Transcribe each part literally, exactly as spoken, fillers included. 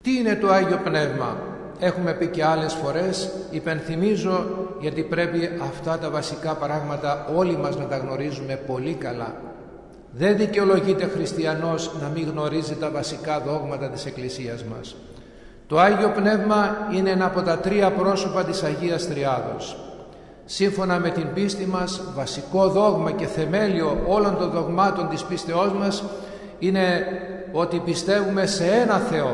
Τι είναι το Άγιο Πνεύμα? Έχουμε πει και άλλες φορές, υπενθυμίζω, γιατί πρέπει αυτά τα βασικά πράγματα όλοι μας να τα γνωρίζουμε πολύ καλά. Δεν δικαιολογείται χριστιανός να μην γνωρίζει τα βασικά δόγματα της Εκκλησίας μας. Το Άγιο Πνεύμα είναι ένα από τα τρία πρόσωπα της Αγίας Τριάδος. Σύμφωνα με την πίστη μας, βασικό δόγμα και θεμέλιο όλων των δογμάτων της πίστεώς μας είναι ότι πιστεύουμε σε ένα Θεό.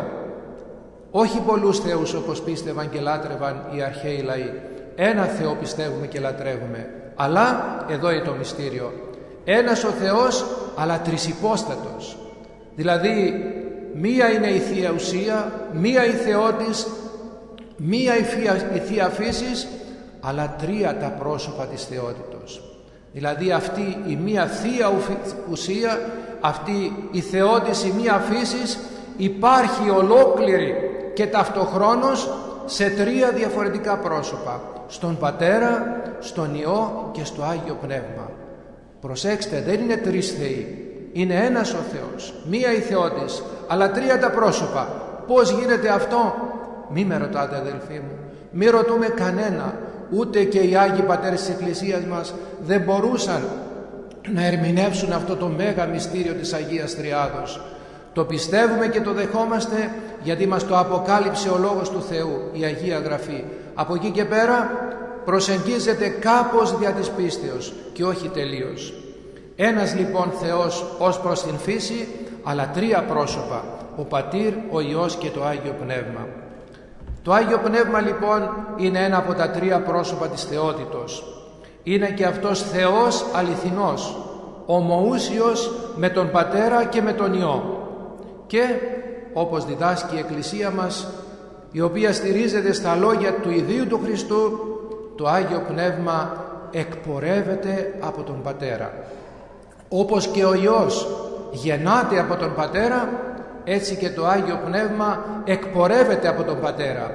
Όχι πολλούς θεούς όπως πίστευαν και λάτρευαν οι αρχαίοι λαοί. Ένα Θεό πιστεύουμε και λατρεύουμε. Αλλά, εδώ είναι το μυστήριο, ένας ο Θεός αλλά τρισυπόστατος. Δηλαδή, μία είναι η Θεία Ουσία, μία η Θεότης, μία η Θεία Φύσης, αλλά τρία τα πρόσωπα της Θεότητος. Δηλαδή αυτή η μία Θεία Ουσία, αυτή η Θεότης, η μία Φύσης υπάρχει ολόκληρη και ταυτοχρόνως σε τρία διαφορετικά πρόσωπα. Στον Πατέρα, στον Υιό και στο Άγιο Πνεύμα. Προσέξτε, δεν είναι τρεις Θεοί. Είναι ένας ο Θεός, μία η Θεότης, αλλά τρία τα πρόσωπα. Πώς γίνεται αυτό? Μη με ρωτάτε, αδελφοί μου. Μη ρωτούμε κανένα. Ούτε και οι Άγιοι Πατέρες της Εκκλησίας μας δεν μπορούσαν να ερμηνεύσουν αυτό το μέγα μυστήριο της Αγίας Τριάδος. Το πιστεύουμε και το δεχόμαστε γιατί μας το αποκάλυψε ο Λόγος του Θεού, η Αγία Γραφή. Από εκεί και πέρα προσεγγίζεται κάπως δια της πίστεως και όχι τελείως. Ένας λοιπόν Θεός ως προς την φύση, αλλά τρία πρόσωπα, ο Πατήρ, ο Υιός και το Άγιο Πνεύμα. Το Άγιο Πνεύμα λοιπόν είναι ένα από τα τρία πρόσωπα της Θεότητος. Είναι και αυτός Θεός αληθινός, ομοούσιος με τον Πατέρα και με τον Υιό. Και όπως διδάσκει η Εκκλησία μας, η οποία στηρίζεται στα λόγια του ιδίου του Χριστού, το Άγιο Πνεύμα εκπορεύεται από τον Πατέρα. Όπως και ο Υιός γεννάται από τον Πατέρα, έτσι και το Άγιο Πνεύμα εκπορεύεται από τον Πατέρα.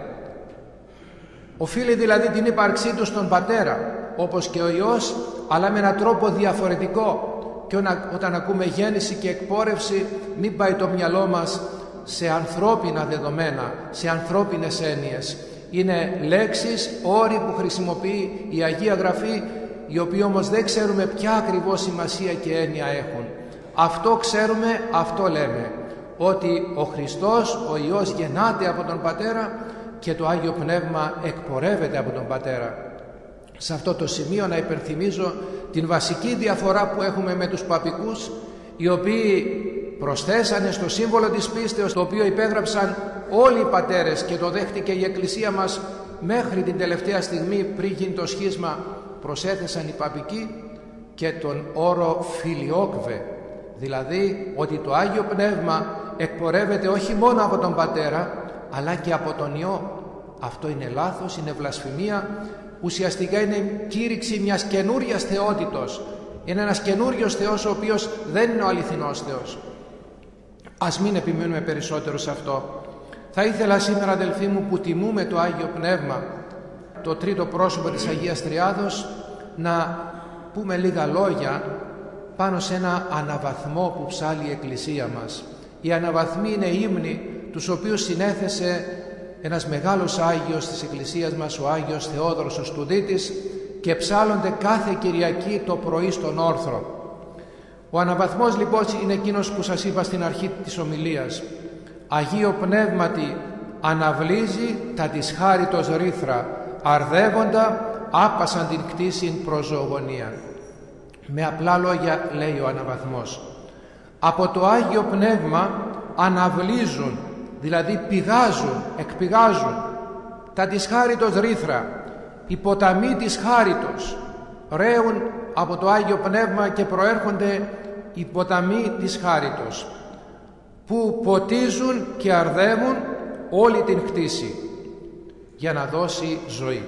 Οφείλει δηλαδή την ύπαρξή του στον Πατέρα, όπως και ο Υιός, αλλά με έναν τρόπο διαφορετικό. Και όταν ακούμε γέννηση και εκπόρευση, μην πάει το μυαλό μας σε ανθρώπινα δεδομένα, σε ανθρώπινες έννοιες. Είναι λέξεις, όροι που χρησιμοποιεί η Αγία Γραφή, οι οποίοι όμως δεν ξέρουμε ποια ακριβώς σημασία και έννοια έχουν. Αυτό ξέρουμε, αυτό λέμε, ότι ο Χριστός, ο Υιός γεννάται από τον Πατέρα και το Άγιο Πνεύμα εκπορεύεται από τον Πατέρα. Σε αυτό το σημείο να υπενθυμίζω την βασική διαφορά που έχουμε με τους παπικούς, οι οποίοι προσθέσανε στο σύμβολο της πίστεως, το οποίο υπέγραψαν όλοι οι πατέρες και το δέχτηκε η Εκκλησία μας μέχρι την τελευταία στιγμή πριν γίνει το σχίσμα, προσέθεσαν οι παπικοί και τον όρο φιλιόκβε, δηλαδή ότι το Άγιο Πνεύμα εκπορεύεται όχι μόνο από τον Πατέρα αλλά και από τον Υιό. Αυτό είναι λάθος, είναι βλασφημία. Ουσιαστικά είναι κήρυξη μιας καινούριας θεότητος. Είναι ένας καινούριος Θεός ο οποίος δεν είναι ο αληθινός Θεός. Ας μην επιμείνουμε περισσότερο σε αυτό. Θα ήθελα σήμερα, αδελφοί μου, που τιμούμε το Άγιο Πνεύμα, το τρίτο πρόσωπο της Αγίας Τριάδος, να πούμε λίγα λόγια πάνω σε ένα αναβαθμό που ψάλλει η Εκκλησία μας. Οι αναβαθμοί είναι ύμνοι τους οποίους συνέθεσε ένας μεγάλος Άγιος της Εκκλησίας μας, ο Άγιος Θεόδωρος ο Στουδίτης, και ψάλλονται κάθε Κυριακή το πρωί στον όρθρο. Ο αναβαθμός λοιπόν είναι εκείνος που σας είπα στην αρχή της ομιλίας. Αγίο Πνεύματι αναβλύζει τα της χάριτος ρήθρα, αρδεύοντα άπασαν την κτήσιν προς ζωογονία. Με απλά λόγια λέει ο αναβαθμός. Από το Άγιο Πνεύμα αναβλύζουν, δηλαδή πηγάζουν, εκπηγάζουν τα της χάριτος ρήθρα, οι ποταμοί της χάριτος ρέουν από το Άγιο Πνεύμα και προέρχονται οι ποταμοί της χάριτος που ποτίζουν και αρδεύουν όλη την κτήση για να δώσει ζωή.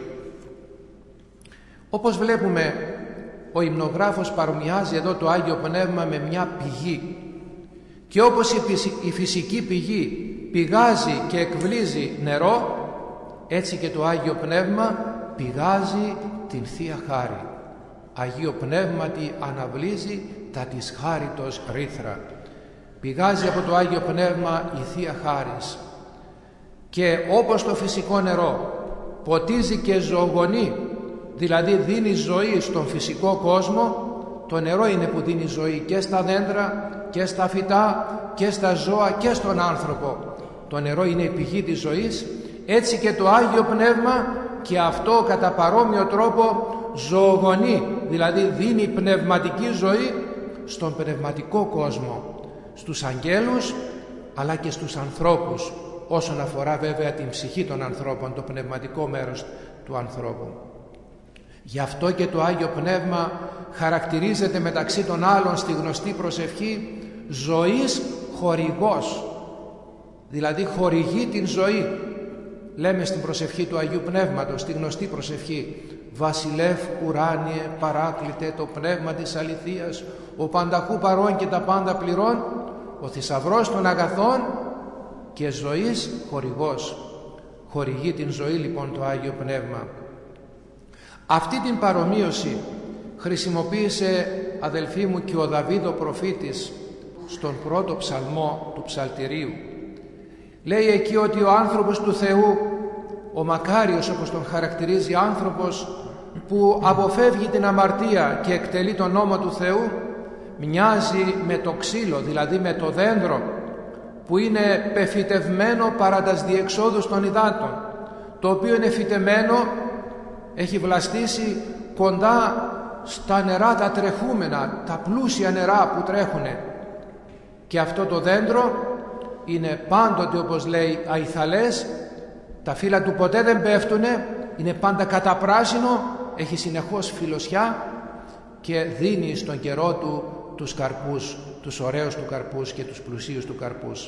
Όπως βλέπουμε, ο υμνογράφος παρομοιάζει εδώ το Άγιο Πνεύμα με μια πηγή, και όπως η φυσική πηγή πηγάζει και εκβλύζει νερό, έτσι και το Άγιο Πνεύμα πηγάζει την Θεία Χάρη. Αγίο Πνεύματι αναβλύζει τα της χάριτος ρήθρα. Πηγάζει από το Άγιο Πνεύμα η Θεία Χάρις. Και όπως το φυσικό νερό ποτίζει και ζωογονεί, δηλαδή δίνει ζωή στον φυσικό κόσμο, το νερό είναι που δίνει ζωή και στα δέντρα και στα φυτά και στα ζώα και στον άνθρωπο. Το νερό είναι η πηγή της ζωής, έτσι και το Άγιο Πνεύμα, και αυτό κατά παρόμοιο τρόπο ζωογονεί, δηλαδή δίνει πνευματική ζωή στον πνευματικό κόσμο, στους αγγέλους αλλά και στους ανθρώπους, όσον αφορά βέβαια την ψυχή των ανθρώπων, το πνευματικό μέρος του ανθρώπου. Γι' αυτό και το Άγιο Πνεύμα χαρακτηρίζεται μεταξύ των άλλων στη γνωστή προσευχή ζωής χορηγός, δηλαδή χορηγεί την ζωή. Λέμε στην προσευχή του Αγίου Πνεύματος, στη γνωστή προσευχή, Βασιλεύ ουράνιε παράκλητε το πνεύμα της αληθείας, ο πανταχού παρών και τα πάντα πληρών, ο θησαυρός των αγαθών και ζωής χορηγός. Χορηγεί την ζωή λοιπόν το Άγιο Πνεύμα. Αυτή την παρομοίωση χρησιμοποίησε, αδελφοί μου, και ο Δαβίδ ο προφήτης στον πρώτο ψαλμό του ψαλτηρίου. Λέει εκεί ότι ο άνθρωπος του Θεού, ο μακάριος όπως τον χαρακτηρίζει, άνθρωπος που αποφεύγει την αμαρτία και εκτελεί τον νόμο του Θεού, μοιάζει με το ξύλο, δηλαδή με το δέντρο που είναι πεφυτευμένο παρά τας διεξόδους των υδάτων, το οποίο είναι φυτεμένο, έχει βλαστήσει κοντά στα νερά τα τρεχούμενα, τα πλούσια νερά που τρέχουνε, και αυτό το δέντρο είναι πάντοτε, όπως λέει, αϊθαλές, τα φύλλα του ποτέ δεν πέφτουνε, είναι πάντα καταπράσινο, έχει συνεχώς φιλοσιά και δίνει στον καιρό του τους καρπούς, τους ωραίους του καρπούς και τους πλουσίους του καρπούς.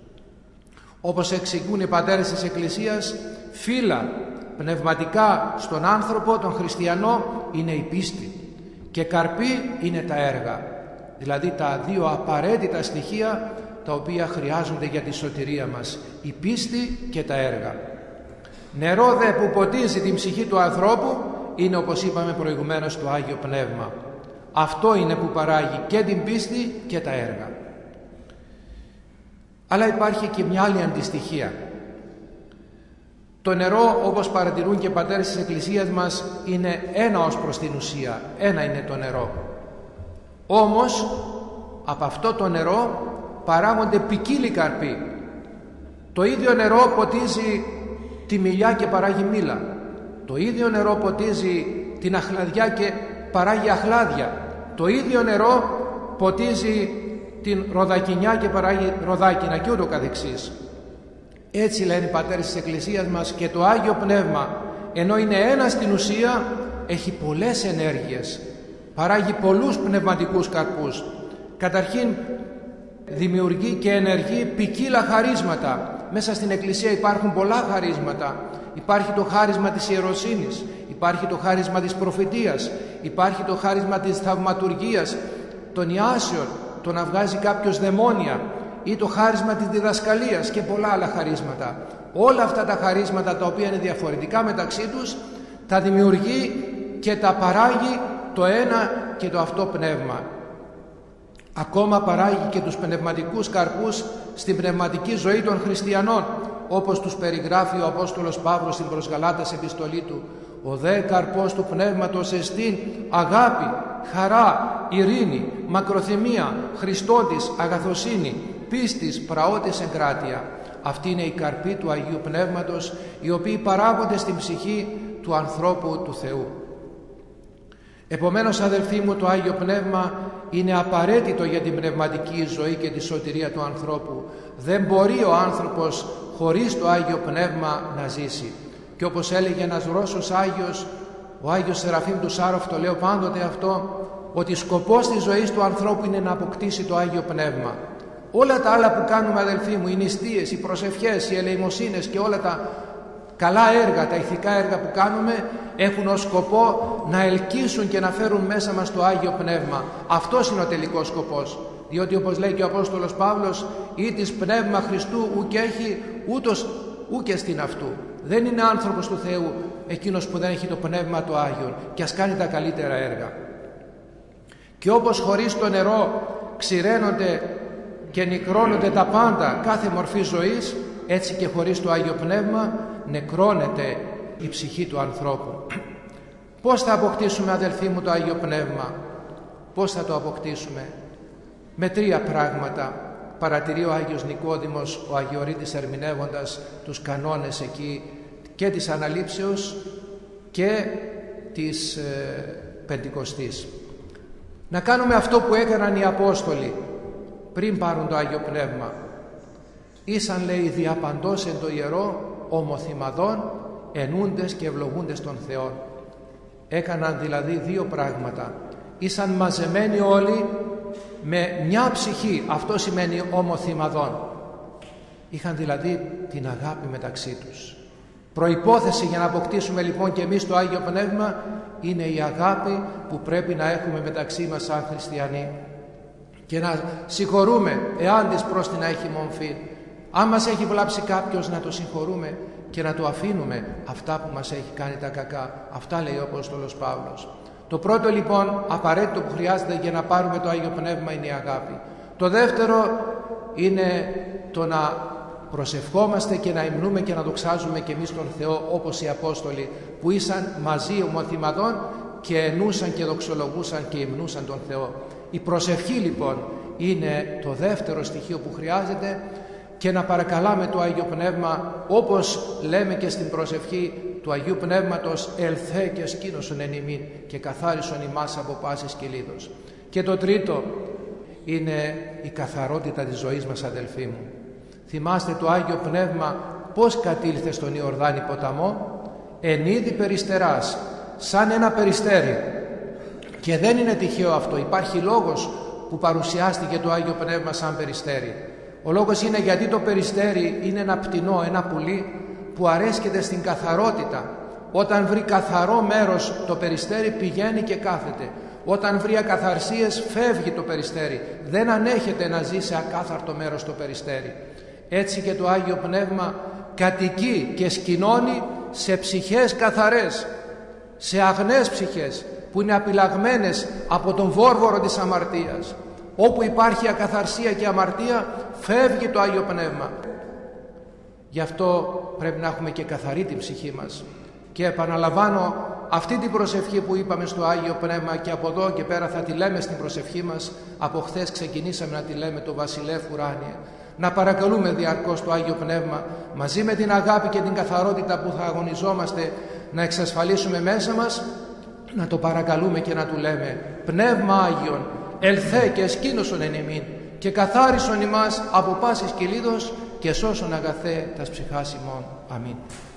Όπως εξηγούν οι πατέρες της Εκκλησίας, φύλλα πνευματικά στον άνθρωπο, τον χριστιανό, είναι η πίστη, και καρποί είναι τα έργα, δηλαδή τα δύο απαραίτητα στοιχεία τα οποία χρειάζονται για τη σωτηρία μας, η πίστη και τα έργα. Νερό δε που ποτίζει την ψυχή του ανθρώπου είναι, όπως είπαμε προηγουμένως, το Άγιο Πνεύμα. Αυτό είναι που παράγει και την πίστη και τα έργα. Αλλά υπάρχει και μια άλλη αντιστοιχεία. Το νερό, όπως παρατηρούν και οι πατέρες της Εκκλησίας μας, είναι ένα ως προς την ουσία, ένα είναι το νερό. Όμως από αυτό το νερό παράγονται ποικίλοι καρποί. Το ίδιο νερό ποτίζει τη μυλιά και παράγει μήλα. Το ίδιο νερό ποτίζει την αχλαδιά και παράγει αχλάδια. Το ίδιο νερό ποτίζει την ροδακινιά και παράγει ροδάκινα, και ούτω καθεξής. Έτσι λένε οι πατέρες της Εκκλησίας μας, και το Άγιο Πνεύμα, ενώ είναι ένα στην ουσία, έχει πολλές ενέργειες, παράγει πολλούς πνευματικούς καρπούς. Καταρχήν δημιουργεί και ενεργεί ποικίλα χαρίσματα. Μέσα στην Εκκλησία υπάρχουν πολλά χαρίσματα. Υπάρχει το χάρισμα της ιεροσύνης, υπάρχει το χάρισμα της προφητείας, υπάρχει το χάρισμα της θαυματουργίας, των ιάσεων, το να βγάζει κάποιος δαιμόνια, ή το χάρισμα της διδασκαλίας και πολλά άλλα χαρίσματα. Όλα αυτά τα χαρίσματα, τα οποία είναι διαφορετικά μεταξύ τους, τα δημιουργεί και τα παράγει το ένα και το αυτό πνεύμα. Ακόμα παράγει και τους πνευματικούς καρπούς στην πνευματική ζωή των χριστιανών, όπως τους περιγράφει ο Απόστολος Παύλος στην προς Γαλάτας επιστολή του. Ο δε καρπός του πνεύματος εστίν αγάπη, χαρά, ειρήνη, μακροθυμία, Χριστότης, αγαθοσύνη, πίστης, πραότης, εγκράτεια. Αυτή είναι η καρπή του Αγίου Πνεύματος, οι οποίοι παράγονται στην ψυχή του ανθρώπου του Θεού. Επομένως, αδελφοί μου, το Άγιο Πνεύμα είναι απαραίτητο για την πνευματική ζωή και τη σωτηρία του ανθρώπου. Δεν μπορεί ο άνθρωπος χωρίς το Άγιο Πνεύμα να ζήσει. Και όπως έλεγε ένας Ρώσος Άγιος, ο Άγιος Σεραφείμ του Σάροφ, το λέω πάντοτε αυτό, ότι σκοπός της ζωής του ανθρώπου είναι να αποκτήσει το Άγιο Πνεύμα. Όλα τα άλλα που κάνουμε, αδελφοί μου, οι νηστείες, οι προσευχές, οι ελεημοσύνες και όλα τα καλά έργα, τα ηθικά έργα που κάνουμε, έχουν ως σκοπό να ελκύσουν και να φέρουν μέσα μας το Άγιο Πνεύμα. Αυτός είναι ο τελικός σκοπός. Διότι, όπως λέει και ο Απόστολος Παύλος, ή της Πνεύμα Χριστού ουκ έχει, ούτως ούκε στην αυτού. Δεν είναι άνθρωπος του Θεού εκείνος που δεν έχει το Πνεύμα το Άγιο, και ας κάνει τα καλύτερα έργα. Και όπως χωρίς το νερό ξηραίνονται και νικρώνονται τα πάντα, κάθε μορφή ζωής, Έτσι και χωρίς το Άγιο Πνεύμα νεκρώνεται η ψυχή του ανθρώπου. Πώς θα αποκτήσουμε, αδελφοί μου, το Άγιο Πνεύμα? Πώς θα το αποκτήσουμε? Με τρία πράγματα παρατηρεί ο Άγιος Νικόδημος, ο Αγιορείτης, ερμηνεύοντας τους κανόνες εκεί και της Αναλήψεως και της ε, Πεντηκοστής. Να κάνουμε αυτό που έκαναν οι Απόστολοι πριν πάρουν το Άγιο Πνεύμα. Ήσαν, λέει, διαπαντός εν το ιερό ομοθυμαδών, ενούντες και ευλογούντες των Θεών. Έκαναν δηλαδή δύο πράγματα. Ήσαν μαζεμένοι όλοι με μια ψυχή, αυτό σημαίνει ομοθυμαδών. Είχαν δηλαδή την αγάπη μεταξύ τους. Προϋπόθεση για να αποκτήσουμε λοιπόν και εμείς το Άγιο Πνεύμα είναι η αγάπη που πρέπει να έχουμε μεταξύ μας σαν χριστιανοί, και να συγχωρούμε εάν της προς την έχει μομφή. Αν μας έχει βλάψει κάποιος, να το συγχωρούμε και να το αφήνουμε αυτά που μας έχει κάνει τα κακά. Αυτά λέει ο Απόστολος Παύλος. Το πρώτο λοιπόν απαραίτητο που χρειάζεται για να πάρουμε το Άγιο Πνεύμα είναι η αγάπη. Το δεύτερο είναι το να προσευχόμαστε και να υμνούμε και να δοξάζουμε και εμείς τον Θεό, όπως οι Απόστολοι που ήσαν μαζί ομοθυμαδών και ενούσαν και δοξολογούσαν και υμνούσαν τον Θεό. Η προσευχή λοιπόν είναι το δεύτερο στοιχείο που χρειάζεται, και να παρακαλάμε το Άγιο Πνεύμα, όπως λέμε και στην προσευχή του Αγίου Πνεύματος, ελθέ και σκήνωσον εν ημίν και καθάρισον ημάς από πάσης κυλίδος. Και το τρίτο είναι η καθαρότητα της ζωής μας, αδελφοί μου. Θυμάστε το Άγιο Πνεύμα πώς κατήλθε στον Ιορδάνη ποταμό? Εν είδη περιστεράς, σαν ένα περιστέρι. Και δεν είναι τυχαίο αυτό, υπάρχει λόγος που παρουσιάστηκε το Άγιο Πνεύμα σαν περιστέρι. Ο λόγος είναι γιατί το περιστέρι είναι ένα πτηνό, ένα πουλί που αρέσκεται στην καθαρότητα. Όταν βρει καθαρό μέρος το περιστέρι πηγαίνει και κάθεται. Όταν βρει ακαθαρσίες φεύγει το περιστέρι. Δεν ανέχεται να ζει σε ακάθαρτο μέρος το περιστέρι. Έτσι και το Άγιο Πνεύμα κατοικεί και σκηνώνει σε ψυχές καθαρές, σε αγνές ψυχές που είναι απειλαγμένες από τον βόρβορο της αμαρτίας. Όπου υπάρχει ακαθαρσία και αμαρτία φεύγει το Άγιο Πνεύμα. Γι' αυτό πρέπει να έχουμε και καθαρή την ψυχή μας. Και επαναλαμβάνω αυτή την προσευχή που είπαμε στο Άγιο Πνεύμα, και από εδώ και πέρα θα τη λέμε στην προσευχή μας. Από χθες ξεκινήσαμε να τη λέμε το Βασιλεύ Ουράνιε. Να παρακαλούμε διαρκώς το Άγιο Πνεύμα, μαζί με την αγάπη και την καθαρότητα που θα αγωνιζόμαστε να εξασφαλίσουμε μέσα μας, να το παρακαλούμε και να του λέμε: Πνεύμα Άγιον, ελθέ και σκήνωσον εν ημίν και καθάρισον ημάς από πάσης κυλίδος και σώσον αγαθέ τας ψυχάς ημών. Αμήν.